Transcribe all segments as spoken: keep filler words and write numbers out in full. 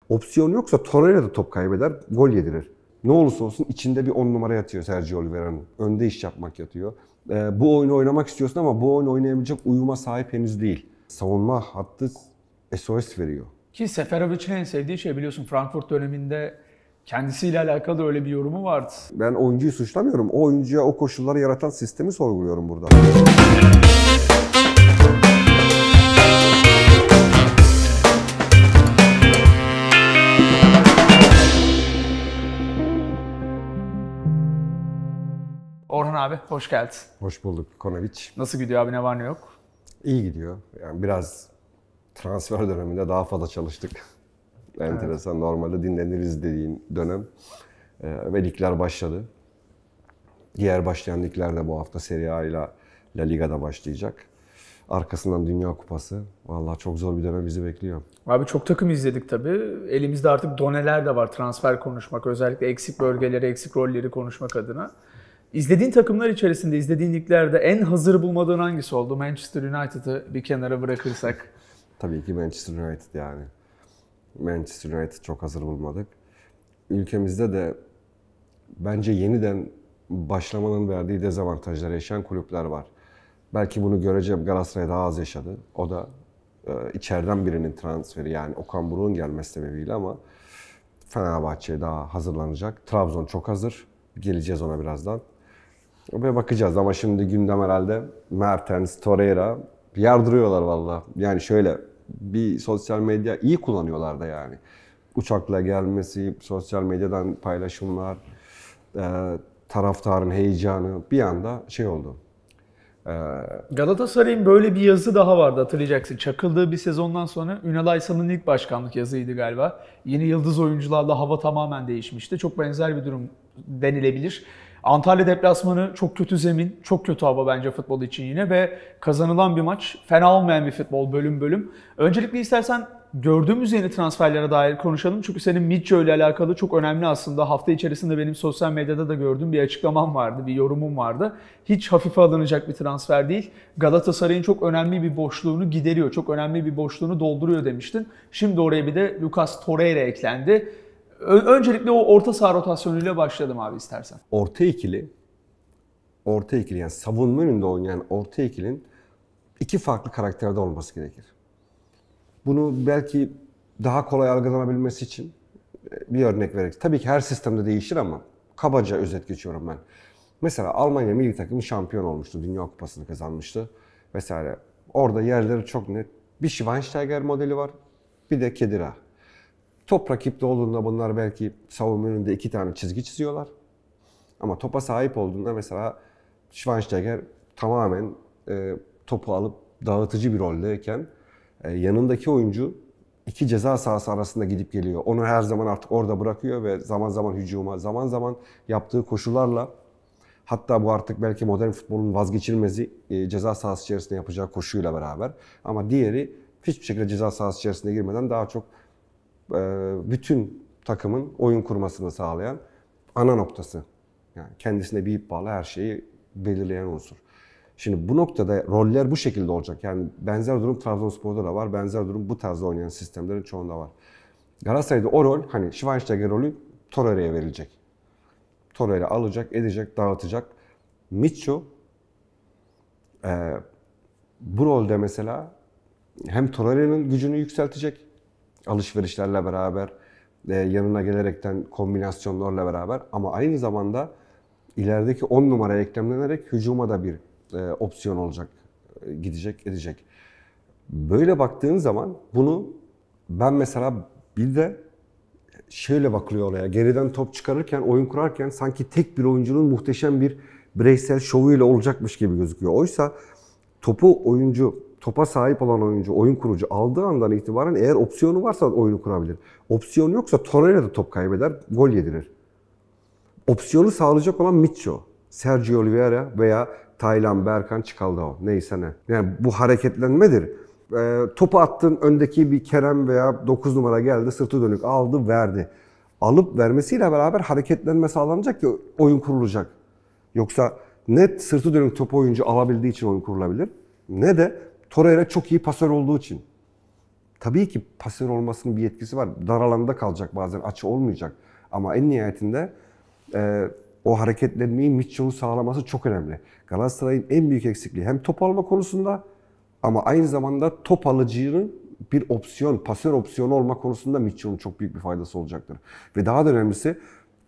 Opsiyon yoksa Torreira da top kaybeder, gol yedirir. Ne olursa olsun içinde bir on numara yatıyor Sergio Oliveira'nın. Önde iş yapmak yatıyor. Ee, bu oyunu oynamak istiyorsun ama bu oyunu oynayabilecek uyuma sahip henüz değil. Savunma hattı S O S veriyor. Ki Seferovic'in en sevdiği şey biliyorsun Frankfurt döneminde kendisiyle alakalı öyle bir yorumu vardı. Ben oyuncuyu suçlamıyorum. O oyuncuya o koşulları yaratan sistemi sorguluyorum burada. Orhan abi hoş geldin. Hoş bulduk Konovic. Nasıl gidiyor abi, ne var ne yok? İyi gidiyor. Yani biraz transfer döneminde daha fazla çalıştık. Enteresan. Evet. Normalde dinleniriz dediğin dönem. Ee, ve ligler başladı. Diğer başlayan ligler de bu hafta Serie A ile La Liga'da başlayacak. Arkasından Dünya Kupası. Vallahi çok zor bir dönem bizi bekliyor. Abi çok takım izledik tabii. Elimizde artık doneler de var transfer konuşmak. Özellikle eksik bölgeleri, eksik rolleri konuşmak adına. İzlediğin takımlar içerisinde, izlediğin liglerde en hazır bulmadığın hangisi oldu? Manchester United'ı bir kenara bırakırsak. Tabii ki Manchester United yani. Manchester United çok hazır bulmadık. Ülkemizde de bence yeniden başlamanın verdiği dezavantajları yaşayan kulüpler var. Belki bunu göreceğim, Galatasaray daha az yaşadı. O da e, içeriden birinin transferi, yani Okan Buruk'un gelmesi sebebiyle, ama Fenerbahçe daha hazırlanacak. Trabzon çok hazır. Geleceğiz ona birazdan. Ve bakacağız ama şimdi gündem herhalde Mertens, Torreira yardırıyorlar valla. Yani şöyle bir sosyal medya iyi kullanıyorlar da yani. Uçakla gelmesi, sosyal medyadan paylaşımlar, e, taraftarın heyecanı bir anda şey oldu. E, Galatasaray'ın böyle bir yazı daha vardı, hatırlayacaksın. Çakıldığı bir sezondan sonra Ünal Aysa'nın ilk başkanlık yazıydı galiba. Yeni yıldız oyuncularla hava tamamen değişmişti. Çok benzer bir durum denilebilir. Antalya deplasmanı çok kötü zemin, çok kötü hava bence futbol için yine ve kazanılan bir maç. Fena olmayan bir futbol bölüm bölüm. Öncelikle istersen gördüğümüz yeni transferlere dair konuşalım. Çünkü senin Mitchell ile alakalı çok önemli aslında. Hafta içerisinde benim sosyal medyada da gördüğüm bir açıklamam vardı, bir yorumum vardı. Hiç hafife alınacak bir transfer değil. Galatasaray'ın çok önemli bir boşluğunu gideriyor, çok önemli bir boşluğunu dolduruyor demiştin. Şimdi oraya bir de Lucas Torreira eklendi. Öncelikle o orta saha rotasyonuyla başladım abi istersen. Orta ikili, orta ikili yani savunma önünde oynayan orta ikilinin iki farklı karakterde olması gerekir. Bunu belki daha kolay algılanabilmesi için bir örnek vererek. Tabii ki her sistemde değişir ama kabaca özet geçiyorum ben. Mesela Almanya milli takımı şampiyon olmuştu, Dünya Kupası'nı kazanmıştı vesaire. Orada yerleri çok net. Bir Schweinsteiger modeli var, bir de Khedira. Top rakipte olduğunda bunlar belki savunma önünde iki tane çizgi çiziyorlar. Ama topa sahip olduğunda mesela Schweinsteiger tamamen e, topu alıp dağıtıcı bir roldeyken e, yanındaki oyuncu iki ceza sahası arasında gidip geliyor. Onu her zaman artık orada bırakıyor ve zaman zaman hücuma, zaman zaman yaptığı koşularla, hatta bu artık belki modern futbolun vazgeçilmezi, e, ceza sahası içerisinde yapacağı koşuyla beraber. Ama diğeri hiçbir şekilde ceza sahası içerisine girmeden daha çok bütün takımın oyun kurmasını sağlayan ana noktası. Yani kendisine bir ip bağlı her şeyi belirleyen unsur. Şimdi bu noktada roller bu şekilde olacak. Yani benzer durum Trabzonspor'da da var. Benzer durum bu tarzda oynayan sistemlerin çoğunda var. Galatasaray'da o rol, hani Schweinsteiger rolü Torreira'ya verilecek. Torreira alacak, edecek, dağıtacak. Mitchell e, bu rolde mesela hem Torreira'nın gücünü yükseltecek, alışverişlerle beraber, e, yanına gelerekten kombinasyonlarla beraber, ama aynı zamanda ilerideki on numaraya eklemlenerek hücuma da bir e, opsiyon olacak, e, gidecek, edecek. Böyle baktığın zaman bunu ben mesela bir de şöyle bakılıyor olaya, geriden top çıkarırken, oyun kurarken sanki tek bir oyuncunun muhteşem bir bireysel şovuyla olacakmış gibi gözüküyor. Oysa topu oyuncu, topa sahip olan oyuncu, oyun kurucu aldığı andan itibaren eğer opsiyonu varsa oyunu kurabilir. Opsiyonu yoksa Torreira da top kaybeder, gol yedirir. Opsiyonu sağlayacak olan Mitchell, Sergio Oliveira veya Taylan, Berkan, Çikaldao, neyse ne. Yani bu hareketlenmedir. E, topu attın, öndeki bir Kerem veya dokuz numara geldi, sırtı dönük aldı, verdi. Alıp vermesiyle beraber hareketlenme sağlanacak ki oyun kurulacak. Yoksa net sırtı dönük topu oyuncu alabildiği için oyun kurulabilir. Ne de Torreira çok iyi pasör olduğu için. Tabii ki pasör olmasının bir etkisi var. Dar alanda kalacak bazen, açı olmayacak. Ama en nihayetinde e, o hareketlenmeyi Mitchell'un sağlaması çok önemli. Galatasaray'ın en büyük eksikliği hem top alma konusunda ama aynı zamanda top alıcının bir opsiyon, pasör opsiyonu olma konusunda Mitchell'un çok büyük bir faydası olacaktır. Ve daha da önemlisi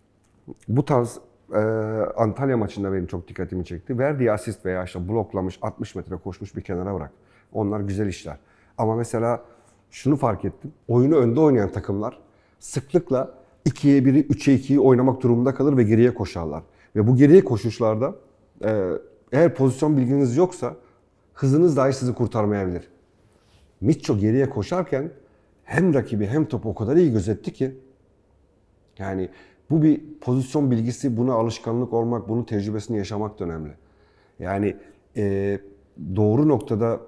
bu tarz e, Antalya maçında benim çok dikkatimi çekti. Verdiği asist veya işte bloklamış, altmış metre koşmuş bir kenara bırak. Onlar güzel işler. Ama mesela şunu fark ettim. Oyunu önde oynayan takımlar sıklıkla ikiye biri, üçe ikiyi oynamak durumunda kalır ve geriye koşarlar. Ve bu geriye koşuşlarda e, eğer pozisyon bilginiz yoksa hızınız dahi sizi kurtarmayabilir. Mitchell geriye koşarken hem rakibi hem topu o kadar iyi gözetti ki yani bu bir pozisyon bilgisi, buna alışkanlık olmak, bunun tecrübesini yaşamak da önemli. Yani e, doğru noktada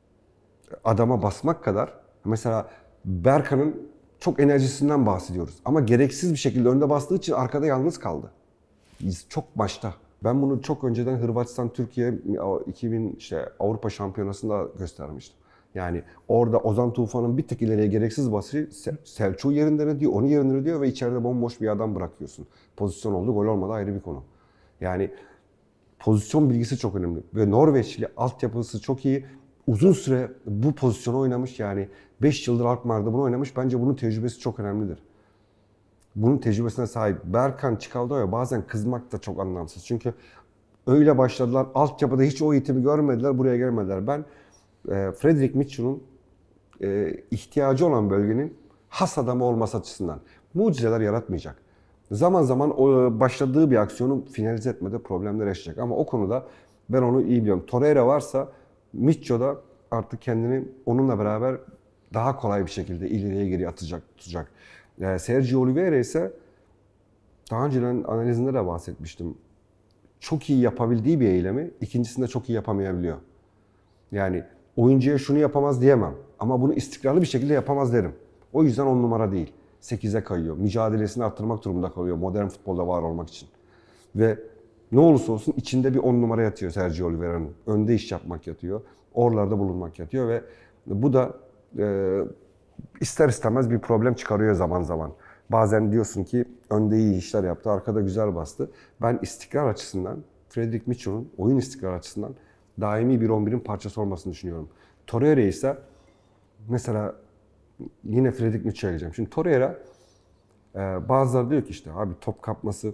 adama basmak kadar mesela Berkan'ın çok enerjisinden bahsediyoruz. Ama gereksiz bir şekilde önde bastığı için arkada yalnız kaldı. Çok başta. Ben bunu çok önceden Hırvatistan Türkiye iki bin işte Avrupa Şampiyonası'nda göstermiştim. Yani orada Ozan Tufan'ın bir tık ileriye gereksiz basışı Selçuk'u yerinden ediyor, onu yerinden ediyor ve içeride bomboş bir adam bırakıyorsun. Pozisyon oldu, gol olmadı ayrı bir konu. Yani pozisyon bilgisi çok önemli. Ve Norveçli altyapısı çok iyi. Uzun süre bu pozisyonu oynamış yani beş yıldır Alkmaar'da bunu oynamış. Bence bunun tecrübesi çok önemlidir. Bunun tecrübesine sahip. Berkan Çikaldoya bazen kızmak da çok anlamsız. Çünkü öyle başladılar. Altyapıda hiç o eğitimi görmediler, buraya gelmediler. Ben e, Fredrik Mitchell'un e, ihtiyacı olan bölgenin has adamı olması açısından mucizeler yaratmayacak. Zaman zaman o başladığı bir aksiyonu finalize etmede problemler yaşayacak. Ama o konuda ben onu iyi biliyorum. Torreira varsa Mitchell da artık kendini onunla beraber daha kolay bir şekilde ileriye geri atacak, tutacak. Yani Sergio Oliveira ise daha önceden analizinde de bahsetmiştim. Çok iyi yapabildiği bir eylemi ikincisinde çok iyi yapamayabiliyor. Yani oyuncuya şunu yapamaz diyemem ama bunu istikrarlı bir şekilde yapamaz derim. O yüzden on numara değil. sekize kayıyor. Mücadelesini arttırmak durumunda kalıyor modern futbolda var olmak için. Ve ne olursa olsun içinde bir on numara yatıyor Sergio Oliveira'nın. Önde iş yapmak yatıyor. Oralarda bulunmak yatıyor ve bu da e, ister istemez bir problem çıkarıyor zaman zaman. Bazen diyorsun ki önde iyi işler yaptı, arkada güzel bastı. Ben istikrar açısından, Fredrik Mitchell'un oyun istikrar açısından daimi bir on birin parçası olmasını düşünüyorum. Torreira ise mesela yine Fredrik Mitchell'e geleceğim. Şimdi Torreira e, bazıları diyor ki işte abi top kapması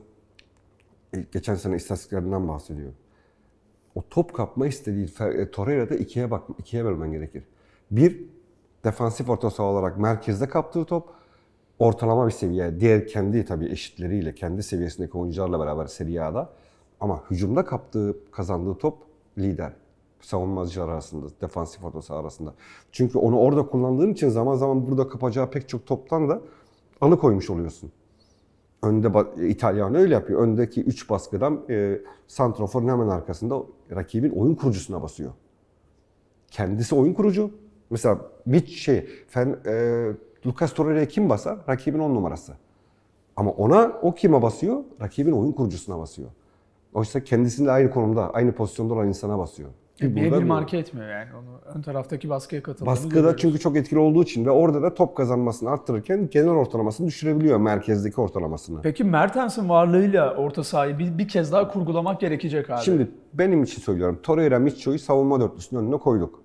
geçen sene istatistiklerinden bahsediyor. O top kapma istediği Torreira'da ikiye bak, ikiye bölmen gerekir. Bir, defansif orta saha olarak merkezde kaptığı top ortalama bir seviye. Diğer kendi tabii eşitleriyle, kendi seviyesindeki oyuncularla beraber Serie A'da. Ama hücumda kaptığı, kazandığı top lider. Savunmacılar arasında, defansif orta saha arasında. Çünkü onu orada kullandığın için zaman zaman burada kapacağı pek çok toptan da alıkoymuş oluyorsun. Önde İtalyan öyle yapıyor. Öndeki üç baskıdan e, santraforun hemen arkasında rakibin oyun kurucusuna basıyor. Kendisi oyun kurucu. Mesela bir şey, Fen, e, Lucas Torreira'ya kim basar? Rakibin on numarası. Ama ona o kime basıyor? Rakibin oyun kurucusuna basıyor. Oysa kendisiyle aynı konumda, aynı pozisyonda olan insana basıyor. E, birebir marke etmiyor yani onu. Ön taraftaki baskıya katıldığını Baskıda görüyoruz. çünkü çok etkili olduğu için ve orada da top kazanmasını arttırırken genel ortalamasını düşürebiliyor, merkezdeki ortalamasını. Peki Mertens'in varlığıyla orta sahayı bir, bir kez daha kurgulamak gerekecek abi. Şimdi benim için söylüyorum. Torreira, Mitchell'u savunma dörtlüsünün önüne koyduk.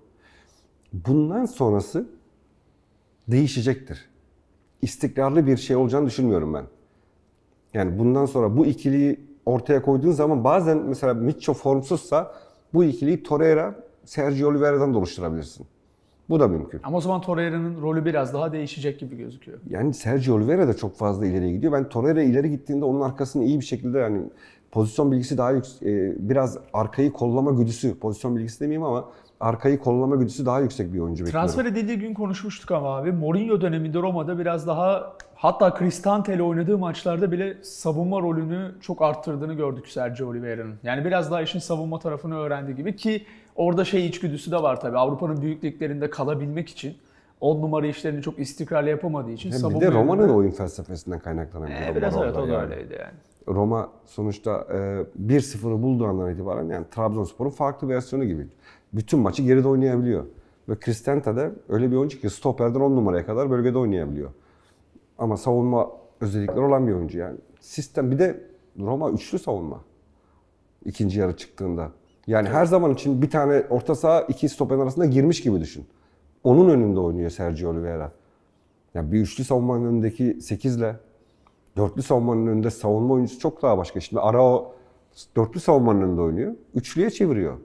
Bundan sonrası değişecektir. İstikrarlı bir şey olacağını düşünmüyorum ben. Yani bundan sonra bu ikiliyi ortaya koyduğun zaman bazen mesela Mitchell formsuzsa bu ikiliyi Torreira, Sergio Oliveira'dan da oluşturabilirsin. Bu da mümkün. Ama o zaman Torreira'nın rolü biraz daha değişecek gibi gözüküyor. Yani Sergio Oliveira da çok fazla ileriye gidiyor. Ben Torreira ileri gittiğinde onun arkasını iyi bir şekilde yani pozisyon bilgisi daha yüksek, biraz arkayı kollama güdüsü, pozisyon bilgisi demeyeyim ama arkayı kollama güdüsü daha yüksek bir oyuncu bekliyorum. Transfer edildiği gün konuşmuştuk ama abi. Mourinho döneminde Roma'da biraz daha hatta Cristante ile oynadığı maçlarda bile savunma rolünü çok arttırdığını gördük Sergio Oliveira'nın. Yani biraz daha işin savunma tarafını öğrendi gibi ki orada şey içgüdüsü de var tabii. Avrupa'nın büyük liglerinde kalabilmek için on numara işlerini çok istikrarlı yapamadığı için Hem savunma... Bir de Roma'nın yönünde... oyun felsefesinden kaynaklanan bir ee, durum biraz var evet orada o da yani. öyleydi yani. Roma sonuçta bir sıfırı bulduğu andan itibaren yani Trabzonspor'un farklı versiyonu gibi. Bütün maçı geride oynayabiliyor. Ve Cristante de öyle bir oyuncu ki stoperden on numaraya kadar bölgede oynayabiliyor. Ama savunma özellikleri olan bir oyuncu yani. Sistem bir de Roma üçlü savunma. İkinci yarı çıktığında. Yani evet. Her zaman için bir tane orta saha iki stoper arasında girmiş gibi düşün. Onun önünde oynuyor Sergio Oliveira. Yani bir üçlü savunmanın önündeki sekizle dörtlü savunmanın önünde savunma oyuncusu çok daha başka. Şimdi Arao dörtlü savunmanın önünde oynuyor. Üçlüye çeviriyor.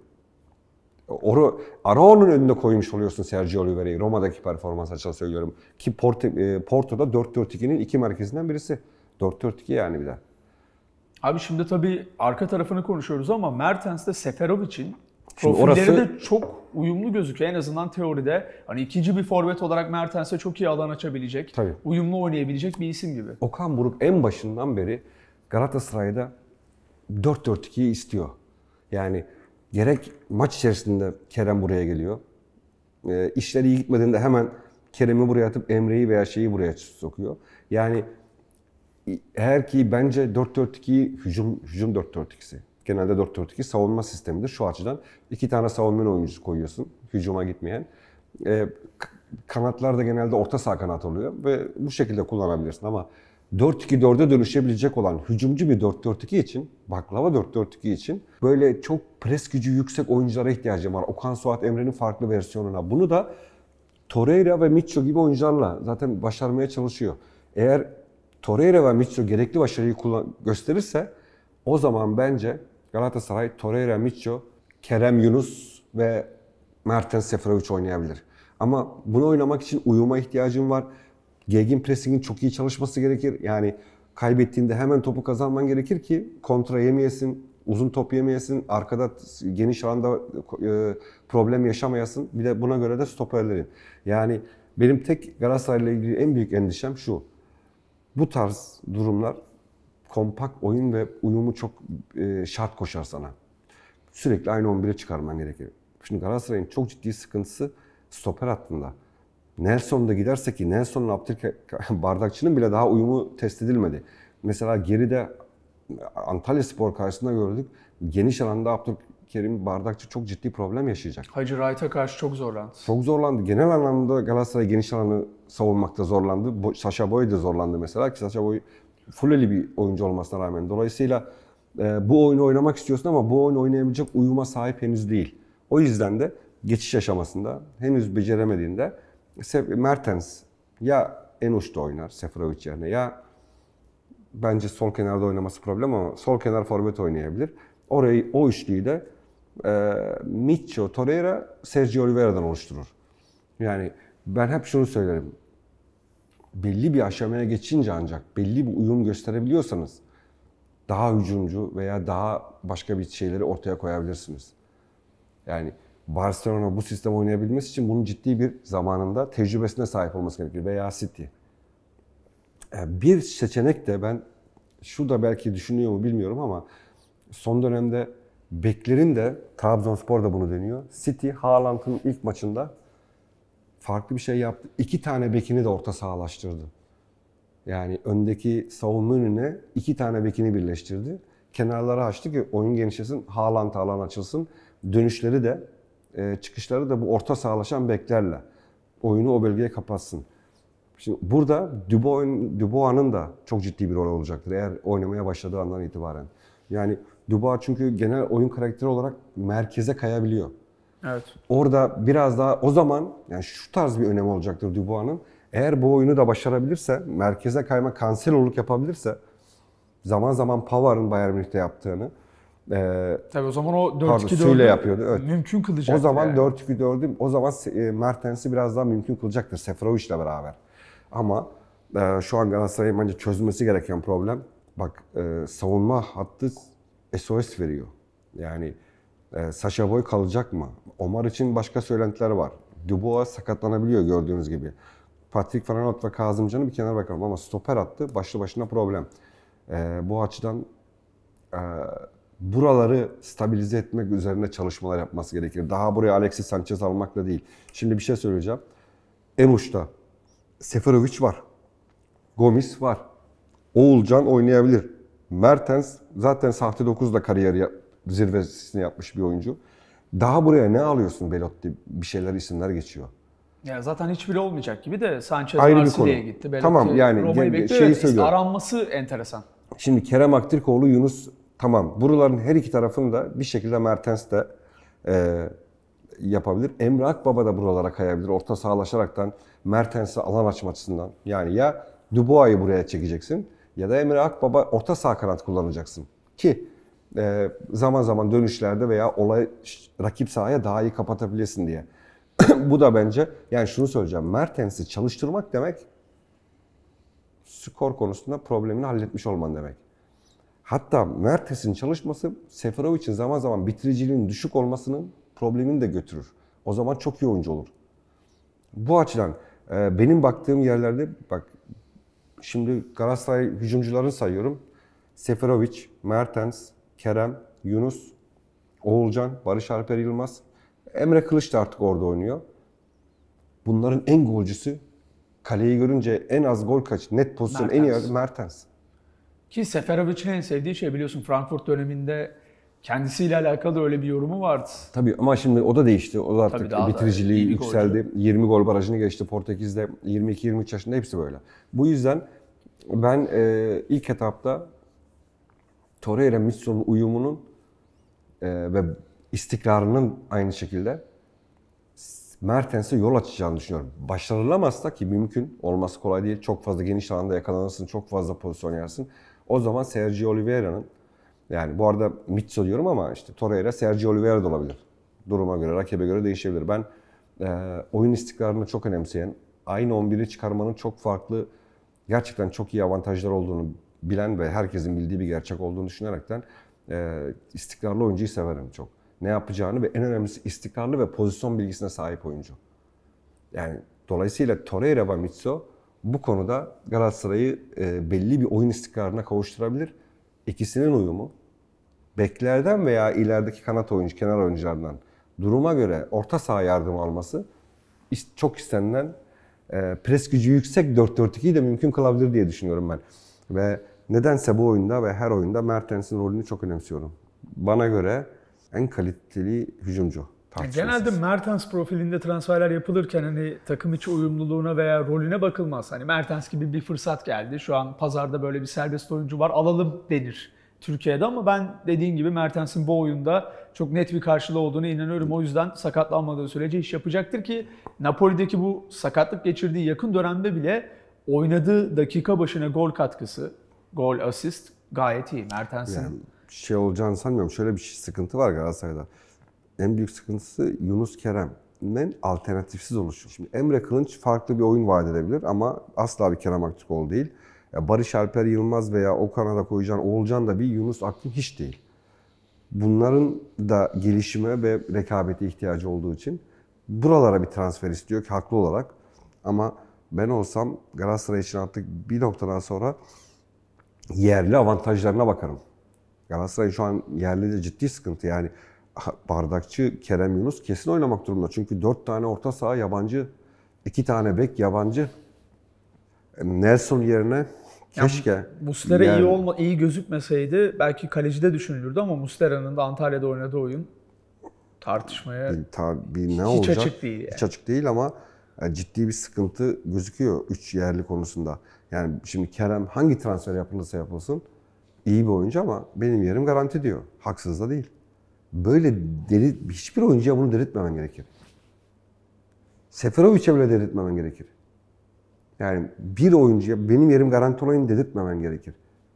Oro, Arao'nun önünde koymuş oluyorsun Sergio Oliveira'yı. Roma'daki performans açısından söylüyorum. Ki Porto, e, Porto'da dört dört ikinin iki merkezinden birisi. dört dört iki yani bir de. Abi şimdi tabii arka tarafını konuşuyoruz ama Mertens'te Seferovic'in Şimdi profilleri orası... de çok uyumlu gözüküyor. En azından teoride. Hani ikinci bir forvet olarak Mertens'e çok iyi alan açabilecek, tabii. Uyumlu oynayabilecek bir isim gibi. Okan Buruk en başından beri Galatasaray'da dört dört ikiyi istiyor. Yani gerek maç içerisinde Kerem buraya geliyor. E, işler iyi gitmediğinde hemen Kerem'i buraya atıp Emre'yi veya şeyi buraya sokuyor. Yani eğer ki bence dört dört iki hücum hücum dört dört ikisi. Genelde dört dört iki savunma sistemidir şu açıdan. İki tane savunma oyuncusu koyuyorsun hücuma gitmeyen. E, kanatlar da genelde orta saha kanat oluyor ve bu şekilde kullanabilirsin ama dört iki dörde dönüşebilecek olan hücumcu bir dört dört iki için, baklava dört dört iki için böyle çok pres gücü yüksek oyunculara ihtiyacım var. Okan Suat Emre'nin farklı versiyonuna. Bunu da Torreira ve Mitcho gibi oyuncularla zaten başarmaya çalışıyor. Eğer Torreira ve Mitcho gerekli başarıyı gösterirse o zaman bence Galatasaray, Torreira, Mitcho, Kerem Yunus ve Mertens Seferovic oynayabilir. Ama bunu oynamak için uyuma ihtiyacım var. Gegenpressing'in çok iyi çalışması gerekir. Yani kaybettiğinde hemen topu kazanman gerekir ki kontra yemeyesin, uzun top yemeyesin, arkada geniş alanda problem yaşamayasın. Bir de buna göre de stoperlerin. Yani benim tek Galatasaray'la ilgili en büyük endişem şu. Bu tarz durumlar kompakt oyun ve uyumu çok şart koşar sana. Sürekli aynı on bire çıkarman gerekir. Şimdi Galatasaray'ın çok ciddi sıkıntısı stoper hattında. Nelson'da giderse ki Nelson'un Abdülkerim Bardakçı'nın bile daha uyumu test edilmedi. Mesela geride Antalyaspor karşısında gördük. Geniş alanda Abdülkerim Bardakçı çok ciddi problem yaşayacak. Hacı Wright'a karşı çok zorlandı. Çok zorlandı. Genel anlamda Galatasaray geniş alanı savunmakta zorlandı. Sacha Boey de zorlandı mesela ki Sacha Boey fulleli bir oyuncu olmasına rağmen. Dolayısıyla e, bu oyunu oynamak istiyorsun ama bu oyunu oynayabilecek uyuma sahip henüz değil. O yüzden de geçiş aşamasında henüz beceremediğinde Mertens ya en uçta oynar Seferovic yerine ya bence sol kenarda oynaması problem ama sol kenar forvet oynayabilir. Orayı o üçlüyü de e, Mitcho, Torreira, Sergio Oliveira'dan oluşturur. Yani ben hep şunu söylerim. Belli bir aşamaya geçince ancak belli bir uyum gösterebiliyorsanız daha hücumcu veya daha başka bir şeyleri ortaya koyabilirsiniz. Yani Barcelona bu sistem oynayabilmesi için bunun ciddi bir zamanında tecrübesine sahip olması gerekir veya City. Bir seçenek de ben şu da belki düşünüyor mu bilmiyorum ama son dönemde beklerin de Trabzonspor da bunu deniyor. City Haaland'ın ilk maçında farklı bir şey yaptı. İki tane bekini de orta sahalaştırdı. Yani öndeki savunma önüne iki tane bekini birleştirdi. Kenarları açtı ki oyun genişlesin, Haaland alan açılsın. Dönüşleri de çıkışları da bu orta sahalaşan beklerle oyunu o bölgeye kapatsın. Şimdi burada Dubois'un da çok ciddi bir rol olacaktır eğer oynamaya başladığı andan itibaren. Yani Dubois çünkü genel oyun karakteri olarak merkeze kayabiliyor. Evet. Orada biraz daha o zaman yani şu tarz bir önemi olacaktır Dubois'un. Eğer bu oyunu da başarabilirse, merkeze kayma Cancelo'luk yapabilirse zaman zaman Pavar'ın Bayern Münih'te yaptığını Ee, Tabii o zaman o dört iki dördü yapıyordu. Evet. Mümkün kılacaktır. O zaman yani. dört iki dördü o zaman Mertens'i biraz daha mümkün kılacaktır Seferovic'le beraber. Ama e, şu an Galatasaray'ın bence çözmesi gereken problem bak e, savunma hattı S O S veriyor. Yani e, Sacha Boey kalacak mı? Omar için başka söylentiler var. Dubois sakatlanabiliyor gördüğünüz gibi. Patrick Van Aanholt ve Kazımcan'ı bir kenara bırakalım ama stoper attı başlı başına problem. E, bu açıdan e, buraları stabilize etmek üzerine çalışmalar yapması gerekir. Daha buraya Alexis Sanchez almakla değil. Şimdi bir şey söyleyeceğim. En uçta Seferovic var. Gomis var. Oğulcan oynayabilir. Mertens zaten sahte dokuzda kariyer zirvesini yapmış bir oyuncu. Daha buraya ne alıyorsun Belotti? Bir şeyler isimler geçiyor. Ya zaten hiçbiri olmayacak gibi de Sanchez Ayrı bir Marsilya'ya konu. gitti. Belotti Tamam, yani Roma'yı ge- bekliyor. şeyi Evet, söylüyorum. aranması enteresan. Şimdi Kerem Aktürkoğlu, Yunus, tamam. Buraların her iki tarafını da bir şekilde Mertens de e, yapabilir. Emre Akbaba da buralara kayabilir. Orta sahalaşaraktan Mertens'e alan açma açısından. Yani ya Dubois'u buraya çekeceksin ya da Emre Akbaba orta saha kanat kullanacaksın. Ki e, zaman zaman dönüşlerde veya olay rakip sahaya daha iyi kapatabilirsin diye. Bu da bence, yani şunu söyleyeceğim. Mertens'i çalıştırmak demek skor konusunda problemini halletmiş olman demek. Hatta Mertens'in çalışması Seferovic'in zaman zaman bitiriciliğinin düşük olmasının problemini de götürür. O zaman çok iyi oyuncu olur. Bu açıdan e, benim baktığım yerlerde, bak şimdi Galatasaray hücumcularını sayıyorum. Seferovic, Mertens, Kerem, Yunus, Oğulcan, Barış Alper Yılmaz, Emre Kılıç da artık orada oynuyor. Bunların en golcüsü, kaleyi görünce en az gol kaç, net pozisyon en iyi Mertens. Ki Seferovic'in en sevdiği şey, biliyorsun Frankfurt döneminde kendisiyle alakalı öyle bir yorumu vardı. Tabii ama şimdi o da değişti. O da artık Tabii bitiriciliği yükseldi. Golcü. yirmi gol barajını geçti Portekiz'de. yirmi iki yirmi üç yaşında hepsi böyle. Bu yüzden ben e, ilk etapta Torreira Mitso'nun uyumunun e, ve istikrarının aynı şekilde Mertens'e yol açacağını düşünüyorum. Başarılamazsa, ki mümkün, olması kolay değil. Çok fazla geniş alanda yakalanırsın, çok fazla pozisyon yersin. O zaman Sergio Oliveira'nın, yani bu arada Mitso diyorum ama işte Torreira, Sergio Oliveira da olabilir. Duruma göre, rakibe göre değişebilir. Ben e, oyun istikrarını çok önemseyen, aynı on biri çıkarmanın çok farklı, gerçekten çok iyi avantajlar olduğunu bilen ve herkesin bildiği bir gerçek olduğunu düşünerekten e, istikrarlı oyuncuyu severim çok. Ne yapacağını ve en önemlisi istikrarlı ve pozisyon bilgisine sahip oyuncu. Yani dolayısıyla Torreira ve Mitso bu konuda Galatasaray'ı e, belli bir oyun istikrarına kavuşturabilir. İkisinin uyumu, beklerden veya ilerideki kanat oyuncu, kenar oyunculardan duruma göre orta saha yardımı alması çok istenilen, e, pres gücü yüksek dört dört ikiyi de mümkün kılabilir diye düşünüyorum ben. Ve nedense bu oyunda ve her oyunda Mertens'in rolünü çok önemsiyorum. Bana göre en kaliteli hücumcu. Genelde Mertens profilinde transferler yapılırken hani takım içi uyumluluğuna veya rolüne bakılmaz. Hani Mertens gibi bir fırsat geldi. Şu an pazarda böyle bir serbest oyuncu var, alalım denir Türkiye'de, ama ben dediğin gibi Mertens'in bu oyunda çok net bir karşılığı olduğunu inanıyorum. O yüzden sakatlanmadığı sürece iş yapacaktır ki Napoli'deki bu sakatlık geçirdiği yakın dönemde bile oynadığı dakika başına gol katkısı, gol, asist gayet iyi Mertens'in. Yani şey olacağını sanmıyorum. Şöyle bir sıkıntı var Galatasaray'da. En büyük sıkıntısı Yunus Kerem'in alternatifsiz oluşu. Şimdi Emre Kılınç farklı bir oyun vaat edebilir ama asla bir Kerem Aktürkoğlu değil. Barış Alper Yılmaz veya o kanada koyacağın Oğulcan da bir Yunus Akgün hiç değil. Bunların da gelişime ve rekabete ihtiyacı olduğu için buralara bir transfer istiyor ki haklı olarak. Ama ben olsam Galatasaray için artık bir noktadan sonra yerli avantajlarına bakarım. Galatasaray şu an yerli de ciddi sıkıntı. Yani bardakçı Kerem Yunus kesin oynamak durumunda. Çünkü dört tane orta saha yabancı, iki tane bek yabancı. Nelson yerine keşke... Yani Muslera yer... iyi olma, iyi gözükmeseydi belki kalecide düşünülürdü ama Muslera'nın da Antalya'da oynadığı oyun tartışmaya bir, tar bir ne hiç olacak? açık değil. Yani. Hiç açık değil ama ciddi bir sıkıntı gözüküyor üç yerli konusunda. Yani şimdi Kerem hangi transfer yapılırsa yapılsın iyi bir oyuncu ama benim yerim garanti diyor. Haksız da değil. Böyle deli, hiçbir oyuncuya bunu delirtmemen gerekir. Seferovic'e bile delirtmemen gerekir. Yani bir oyuncuya benim yerim garanti olayını dedirtmemen gerekir.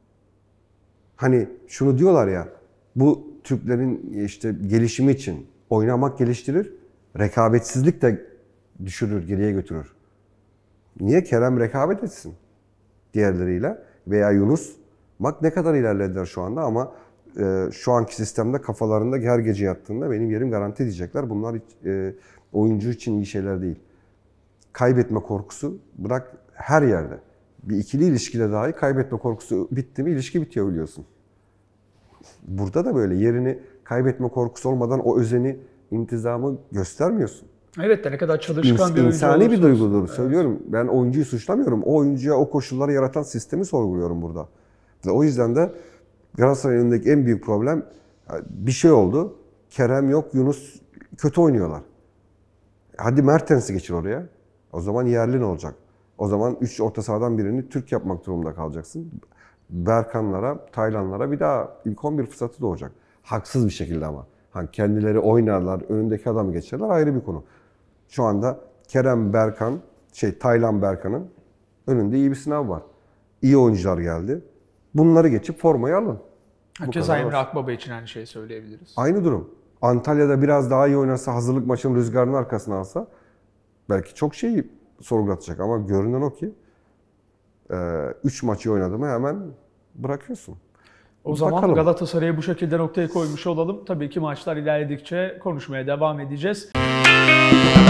Hani şunu diyorlar ya, bu Türklerin işte gelişimi için oynamak geliştirir, rekabetsizlik de düşürür, geriye götürür. Niye? Kerem rekabet etsin diğerleriyle veya Yunus. Bak ne kadar ilerlediler şu anda ama e, şu anki sistemde kafalarında her gece yattığında benim yerim garanti diyecekler. Bunlar e, oyuncu için iyi şeyler değil. Kaybetme korkusu bırak her yerde. Bir ikili ilişkide dahi kaybetme korkusu bitti mi ilişki bitiyor biliyorsun. Burada da böyle yerini kaybetme korkusu olmadan o özeni, intizamı göstermiyorsun. Evet de ne kadar çalışkan İns, bir oyuncu İnsani bir duygudur. Evet. Söylüyorum. Ben oyuncuyu suçlamıyorum. O oyuncuya o koşulları yaratan sistemi sorguluyorum burada. Ve o yüzden de Galatasaray'ın önündeki en büyük problem bir şey oldu. Kerem yok, Yunus kötü oynuyorlar. Hadi Mertens'i geçir oraya. O zaman yerli ne olacak? O zaman üç orta sahadan birini Türk yapmak durumunda kalacaksın. Berkanlara, Taylanlara bir daha ilk on bir fırsatı doğacak. Haksız bir şekilde ama. Hani kendileri oynarlar, önündeki adamı geçerler ayrı bir konu. Şu anda Kerem Berkan, şey Taylan Berkan'ın önünde iyi bir sınav var. İyi oyuncular geldi. Bunları geçip formayı alın. Hakeza Emre Akbaba için aynı şeyi söyleyebiliriz. Aynı durum. Antalya'da biraz daha iyi oynarsa, hazırlık maçının rüzgarının arkasına alsa belki çok şeyi sorgulatacak ama görünen o ki üç maçı oynadı mı hemen bırakıyorsun. O zaman Galatasaray'ı bu şekilde noktaya koymuş olalım. Tabii ki maçlar ilerledikçe konuşmaya devam edeceğiz.